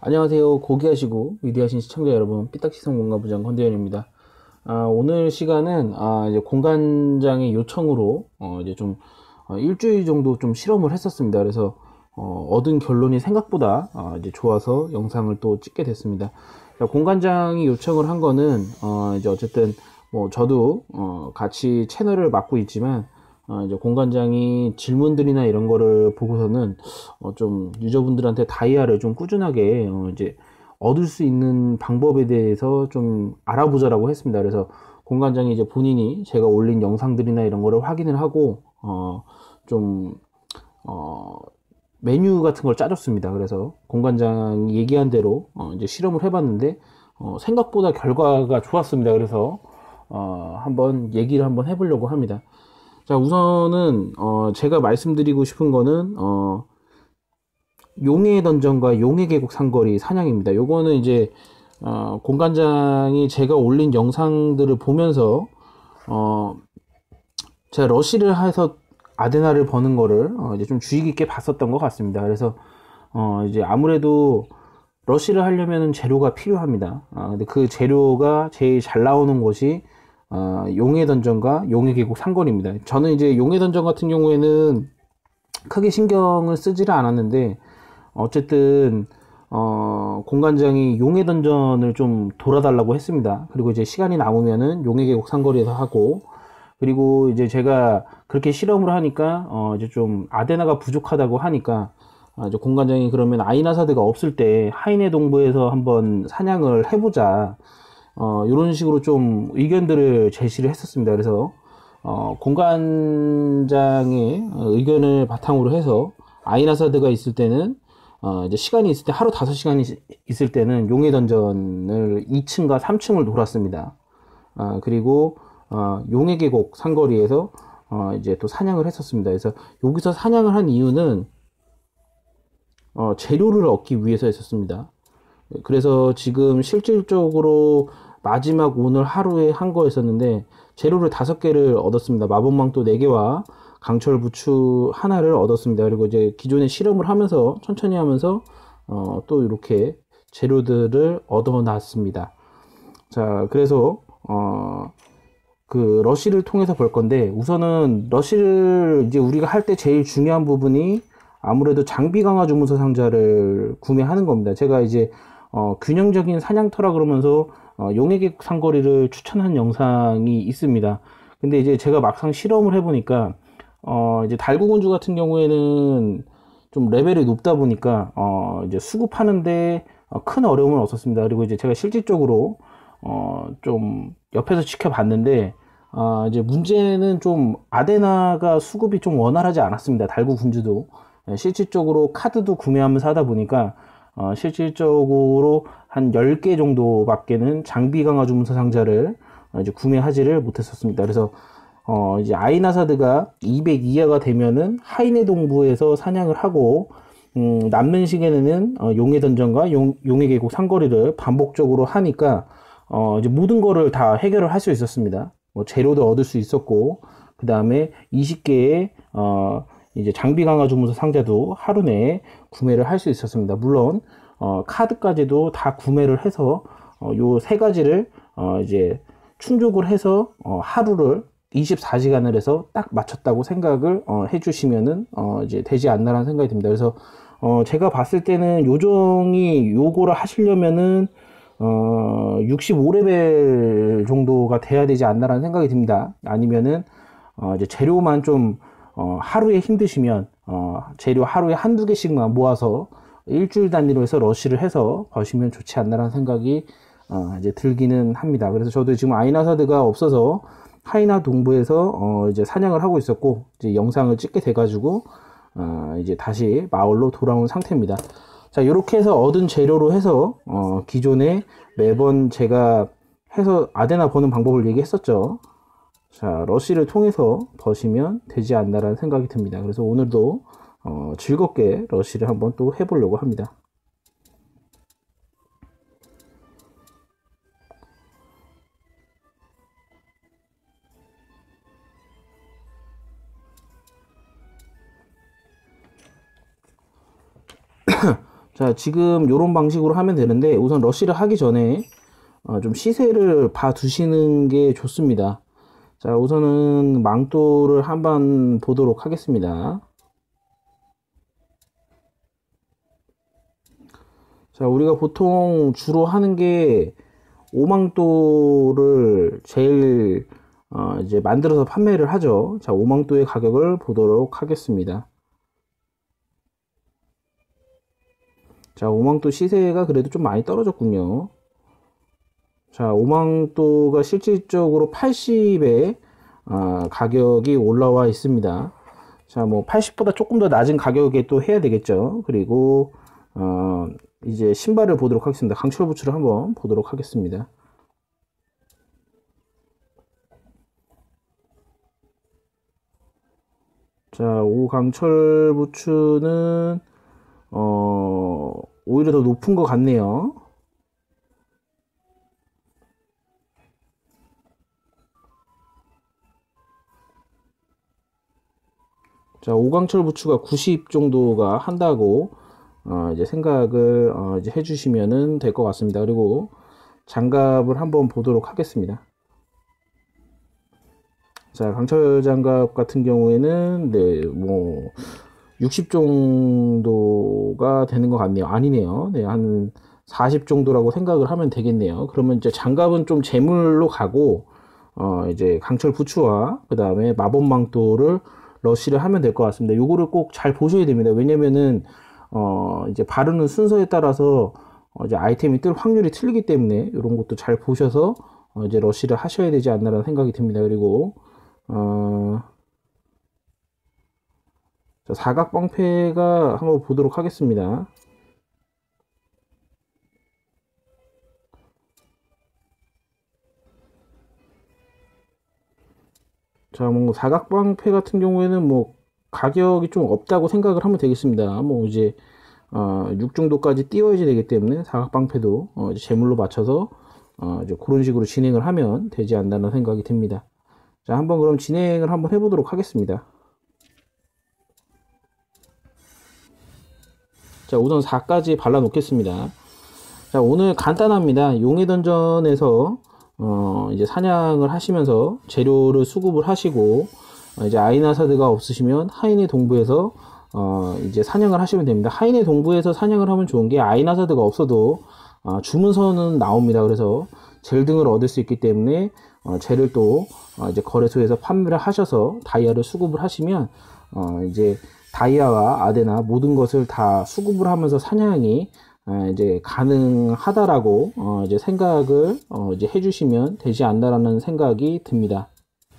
안녕하세요. 고귀하시고 위대하신 시청자 여러분, 삐딱시성 공간부장 권대현입니다. 오늘 시간은 이제 공관장의 요청으로 이제 좀 일주일 정도 좀 실험을 했었습니다. 그래서 얻은 결론이 생각보다 이제 좋아서 영상을 또 찍게 됐습니다. 자, 공관장이 요청을 한 거는 이제 어쨌든 뭐 저도 같이 채널을 맡고 있지만 이제 공관장이 질문들이나 이런 거를 보고서는 좀 유저분들한테 다이아를 좀 꾸준하게 이제 얻을 수 있는 방법에 대해서 좀 알아보자라고 했습니다. 그래서 공관장이 이제 본인이 제가 올린 영상들이나 이런 거를 확인을 하고 좀 메뉴 같은 걸 짜줬습니다. 그래서 공관장이 얘기한 대로 이제 실험을 해봤는데 생각보다 결과가 좋았습니다. 그래서 한번 얘기를 한번 해보려고 합니다. 자, 우선은 제가 말씀드리고 싶은 거는 용의 던전과 용의 계곡 상거리 사냥입니다. 요거는 이제 공관장이 제가 올린 영상들을 보면서 제가 러시를 해서 아데나를 버는 거를 이제 좀 주의 깊게 봤었던 것 같습니다. 그래서 이제 아무래도 러시를 하려면 재료가 필요합니다. 근데 그 재료가 제일 잘 나오는 곳이 용의 던전과 용의 계곡 상거리입니다. 저는 이제 용의 던전 같은 경우에는 크게 신경을 쓰지를 않았는데 어쨌든 공관장이 용의 던전을 좀 돌아달라고 했습니다. 그리고 이제 시간이 남으면은 용의 계곡 상거리에서 하고, 그리고 이제 제가 그렇게 실험을 하니까 이제 좀 아데나가 부족하다고 하니까 이제 공관장이 그러면 아이나사드가 없을 때 하이네 동부에서 한번 사냥을 해보자, 이런 식으로 좀 의견들을 제시를 했었습니다. 그래서 공관장의 의견을 바탕으로 해서 아이나사드가 있을 때는 이제 시간이 있을 때 하루 5시간이 있을 때는 용의 던전을 2층과 3층을 돌았습니다. 그리고 용의 계곡 상거리에서 이제 또 사냥을 했었습니다. 그래서 여기서 사냥을 한 이유는 재료를 얻기 위해서 했었습니다. 그래서 지금 실질적으로 마지막 오늘 하루에 한 거였었는데 재료를 5개를 얻었습니다. 마법망토 4개와 강철 부추 하나를 얻었습니다. 그리고 이제 기존에 실험을 하면서 천천히 하면서 또 이렇게 재료들을 얻어놨습니다. 자, 그래서 그 러시를 통해서 볼 건데, 우선은 러시를 이제 우리가 할 때 제일 중요한 부분이 아무래도 장비 강화 주문서 상자를 구매하는 겁니다. 제가 이제 균형적인 사냥터라 그러면서 용의 계곡 상거리를 추천한 영상이 있습니다. 근데 이제 제가 막상 실험을 해보니까 이제 달구군주 같은 경우에는 좀 레벨이 높다 보니까 이제 수급하는데 큰 어려움을 없었습니다. 그리고 이제 제가 실질적으로 좀 옆에서 지켜봤는데 이제 문제는 좀 아데나가 수급이 좀 원활하지 않았습니다. 달구군주도 실질적으로 카드도 구매하면서 하다 보니까 실질적으로 한 10개 정도밖에는 장비 강화 주문서 상자를 이제 구매하지를 못했었습니다. 그래서 이제 아이나사드가 200 이하가 되면은 하이네 동부에서 사냥을 하고, 남는 시간에는 용의 던전과 용의 계곡 상거리를 반복적으로 하니까 이제 모든 거를 다 해결을 할 수 있었습니다. 뭐 재료도 얻을 수 있었고, 그 다음에 20개의 이제 장비 강화 주문서 상자도 하루 내에 구매를 할 수 있었습니다. 물론 카드까지도 다 구매를 해서 요 세 가지를 이제 충족을 해서 하루를 24시간을 해서 딱 맞췄다고 생각을 해주시면은 이제 되지 않나라는 생각이 듭니다. 그래서 제가 봤을 때는 요정이 요거를 하시려면은 65레벨 정도가 돼야 되지 않나라는 생각이 듭니다. 아니면은 이제 재료만 좀 하루에 힘드시면 재료 하루에 한두 개씩만 모아서 일주일 단위로 해서 러시를 해서 버시면 좋지 않나라는 생각이 이제 들기는 합니다. 그래서 저도 지금 아이나사드가 없어서 하이나 동부에서 이제 사냥을 하고 있었고, 이제 영상을 찍게 돼가지고 이제 다시 마을로 돌아온 상태입니다. 자, 이렇게 해서 얻은 재료로 해서 기존에 매번 제가 해서 아데나 버는 방법을 얘기했었죠. 자, 러시를 통해서 버시면 되지 않나라는 생각이 듭니다. 그래서 오늘도 즐겁게 러시를 한번 또 해보려고 합니다. 자, 지금 요런 방식으로 하면 되는데, 우선 러쉬를 하기 전에 좀 시세를 봐 두시는 게 좋습니다. 자, 우선은 망토를 한번 보도록 하겠습니다. 자, 우리가 보통 주로 하는 게 오망토를 제일 이제 만들어서 판매를 하죠. 자, 오망토의 가격을 보도록 하겠습니다. 자, 오망토 시세가 그래도 좀 많이 떨어졌군요. 자, 오망토가 실질적으로 80에 가격이 올라와 있습니다. 자, 뭐 80보다 조금 더 낮은 가격에 또 해야 되겠죠. 그리고 이제 신발을 보도록 하겠습니다. 강철 부츠를 한번 보도록 하겠습니다. 자, 오강철 부츠는 오히려 더 높은 것 같네요. 자, 오강철 부츠가 90 정도가 한다고 이제 생각을 이제 해주시면은 될 것 같습니다. 그리고 장갑을 한번 보도록 하겠습니다. 자, 강철 장갑 같은 경우에는 네, 뭐 60 정도가 되는 것 같네요. 아니네요. 네, 한 40 정도라고 생각을 하면 되겠네요. 그러면 이제 장갑은 좀 제물로 가고 이제 강철 부츠와 그 다음에 마법망토를 러쉬를 하면 될 것 같습니다. 요거를 꼭 잘 보셔야 됩니다. 왜냐면은 이제 바르는 순서에 따라서 이제 아이템이 뜰 확률이 틀리기 때문에 이런 것도 잘 보셔서 이제 러쉬를 하셔야 되지 않나라는 생각이 듭니다. 그리고 자, 사각 방패가 한번 보도록 하겠습니다. 자, 뭐 사각 방패 같은 경우에는 뭐 가격이 좀 없다고 생각을 하면 되겠습니다. 뭐 이제 6 정도까지 띄워야지 되기 때문에 사각 방패도 이제 제물로 맞춰서 이제 그런 식으로 진행을 하면 되지 않나는 생각이 듭니다. 자, 한번 그럼 진행을 한번 해보도록 하겠습니다. 자, 우선 4까지 발라 놓겠습니다. 자, 오늘 간단합니다. 용의 던전에서 이제 사냥을 하시면서 재료를 수급을 하시고 이제 아이나사드가 없으시면 하인의 동부에서 이제 사냥을 하시면 됩니다. 하인의 동부에서 사냥을 하면 좋은 게 아이나사드가 없어도 주문서는 나옵니다. 그래서 젤 등을 얻을 수 있기 때문에 젤을 또 이제 거래소에서 판매를 하셔서 다이아를 수급을 하시면 이제 다이아와 아데나 모든 것을 다 수급을 하면서 사냥이 이제 가능하다라고 이제 생각을 이제 해주시면 되지 않나라는 생각이 듭니다.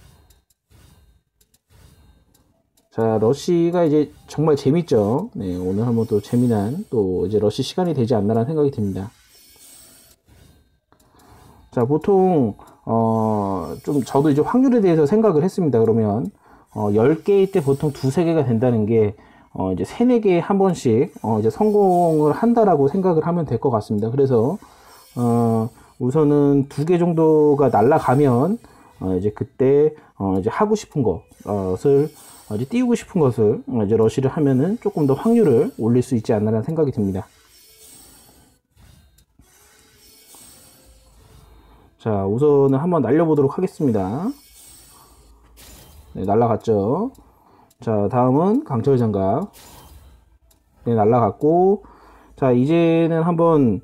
자, 러쉬가 이제 정말 재밌죠. 네, 오늘 한번 또 재미난 또 이제 러쉬 시간이 되지 않나라는 생각이 듭니다. 자, 보통 좀 저도 이제 확률에 대해서 생각을 했습니다. 그러면 10개일 때 보통 2, 3개가 된다는 게 이제 3, 4개에 한 번씩 이제 성공을 한다라고 생각을 하면 될 것 같습니다. 그래서 우선은 2개 정도가 날아가면 이제 그때 이제 하고 싶은 것을 이제 띄우고 싶은 것을 이제 러쉬를 하면은 조금 더 확률을 올릴 수 있지 않나라는 생각이 듭니다. 자, 우선은 한번 날려보도록 하겠습니다. 네, 날라갔죠. 자, 다음은 강철 장갑. 네, 날라갔고. 자, 이제는 한번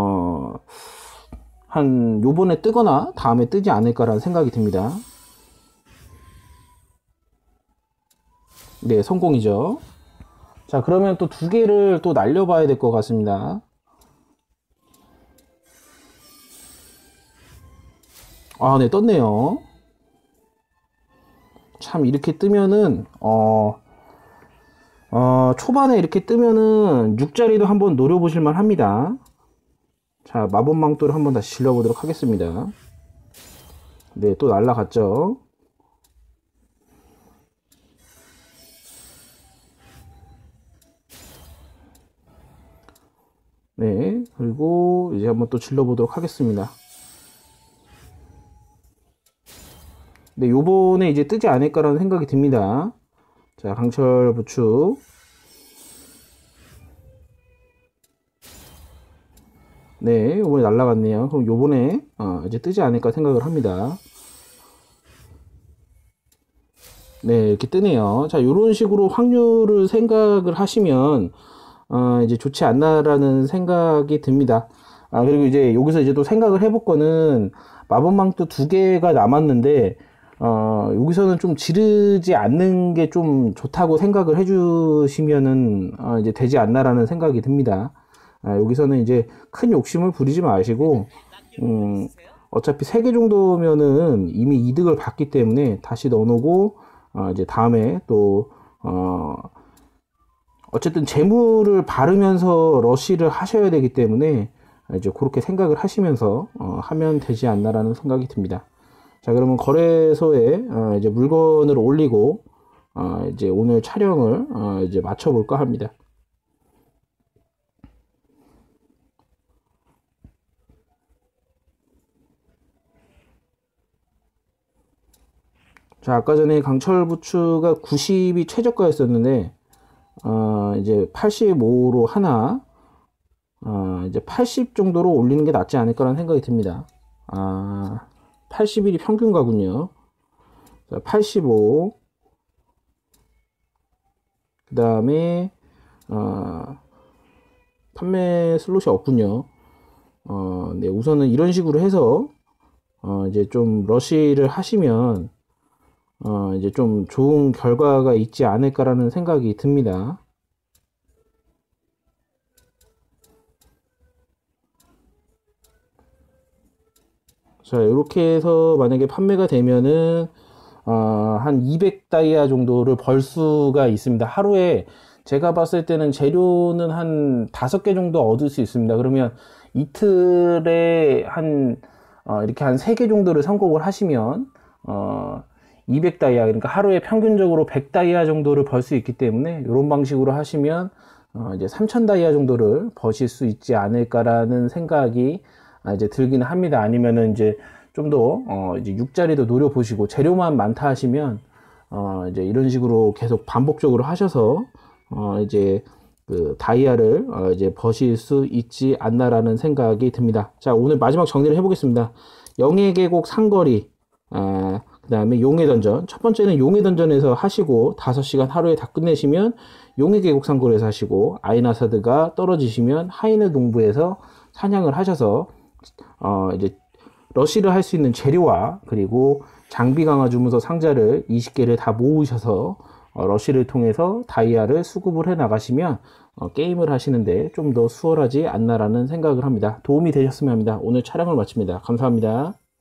한 요번에 뜨거나 다음에 뜨지 않을까라는 생각이 듭니다. 네, 성공이죠. 자, 그러면 또 2개를 또 날려봐야 될 것 같습니다. 아, 네, 떴네요. 참, 이렇게 뜨면은, 초반에 이렇게 뜨면은 6자리도 한번 노려보실만 합니다. 자, 마법망토를 한번 다시 질러보도록 하겠습니다. 네, 또 날라갔죠. 네, 그리고 이제 한번 또 질러보도록 하겠습니다. 네, 요번에 이제 뜨지 않을까라는 생각이 듭니다. 자, 강철 부축. 네, 요번에 날라갔네요. 그럼 요번에 이제 뜨지 않을까 생각을 합니다. 네, 이렇게 뜨네요. 자, 요런 식으로 확률을 생각을 하시면 이제 좋지 않나라는 생각이 듭니다. 그리고 이제 여기서 이제 또 생각을 해볼 거는 마법망토 2개가 남았는데 여기서는 좀 지르지 않는 게 좀 좋다고 생각을 해주시면은 이제 되지 않나라는 생각이 듭니다. 여기서는 이제 큰 욕심을 부리지 마시고 어차피 3개 정도면은 이미 이득을 봤기 때문에 다시 넣어놓고 이제 다음에 또 어쨌든 재물을 바르면서 러쉬를 하셔야 되기 때문에 이제 그렇게 생각을 하시면서 하면 되지 않나라는 생각이 듭니다. 자, 그러면 거래소에 이제 물건을 올리고 이제 오늘 촬영을 이제 마쳐볼까 합니다. 자, 아까 전에 강철 부츠가 90이 최저가였었는데 이제 85로 하나 이제 80 정도로 올리는 게 낫지 않을까라는 생각이 듭니다. 81이 평균가군요. 자, 85. 그 다음에 판매 슬롯이 없군요. 네, 우선은 이런 식으로 해서 이제 좀 러쉬를 하시면 이제 좀 좋은 결과가 있지 않을까라는 생각이 듭니다. 자, 이렇게 해서 만약에 판매가 되면은 한 200다이아 정도를 벌 수가 있습니다. 하루에 제가 봤을 때는 재료는 한 5개 정도 얻을 수 있습니다. 그러면 이틀에 이렇게 한 3개 정도를 선곡을 하시면 200다이아, 그러니까 하루에 평균적으로 100다이아 정도를 벌 수 있기 때문에 이런 방식으로 하시면 이제 3000다이아 정도를 버실 수 있지 않을까라는 생각이 이제 들기는 합니다. 아니면은 이제 좀 더 이제 6자리도 노려보시고 재료만 많다 하시면 이제 이런 식으로 계속 반복적으로 하셔서 이제 그 다이아를 이제 버실 수 있지 않나라는 생각이 듭니다. 자, 오늘 마지막 정리를 해보겠습니다. 영의 계곡 상거리, 그 다음에 용의 던전. 첫 번째는 용의 던전에서 하시고 5시간 하루에 다 끝내시면 용의 계곡 상거리에서 하시고, 아이나사드가 떨어지시면 하이느 동부에서 사냥을 하셔서 이제 러쉬를 할 수 있는 재료와 그리고 장비 강화 주문서 상자를 20개를 다 모으셔서 러쉬를 통해서 다이아를 수급을 해 나가시면 게임을 하시는데 좀 더 수월하지 않나라는 생각을 합니다. 도움이 되셨으면 합니다. 오늘 촬영을 마칩니다. 감사합니다.